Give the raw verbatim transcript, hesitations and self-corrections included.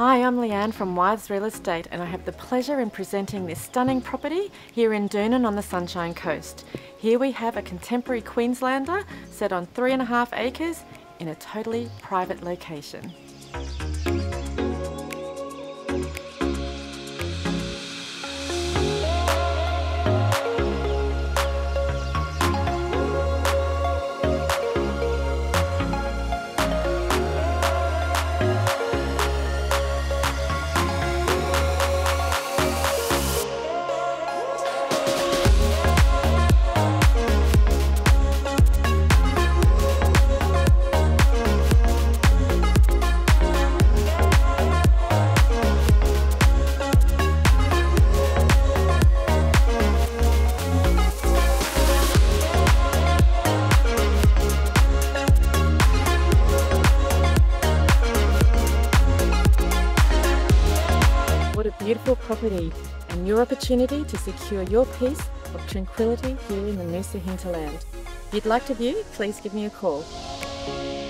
Hi, I'm Leanne from Wythes Real Estate, and I have the pleasure in presenting this stunning property here in Doonan on the Sunshine Coast. Here we have a contemporary Queenslander set on three and a half acres in a totally private location. What a beautiful property, and your opportunity to secure your peace of tranquility here in the Noosa hinterland. If you'd like to view, please give me a call.